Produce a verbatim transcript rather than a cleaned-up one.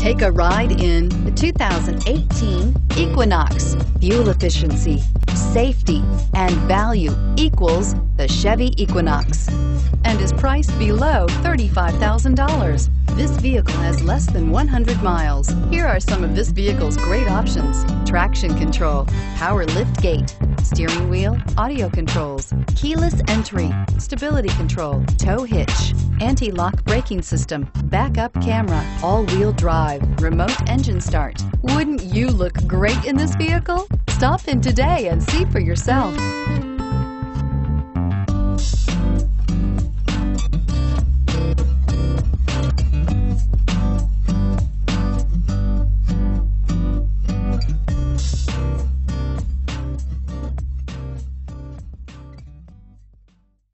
Take a ride in the two thousand eighteen Equinox. Fuel efficiency, safety, and value equals the Chevy Equinox and is priced below thirty-five thousand dollars. This vehicle has less than one hundred miles. Here are some of this vehicle's great options: traction control, power lift gate, steering wheel audio controls, keyless entry, stability control, tow hitch, anti-lock braking system, backup camera, all-wheel drive, remote engine start. Wouldn't you look great in this vehicle? Stop in today and see for yourself.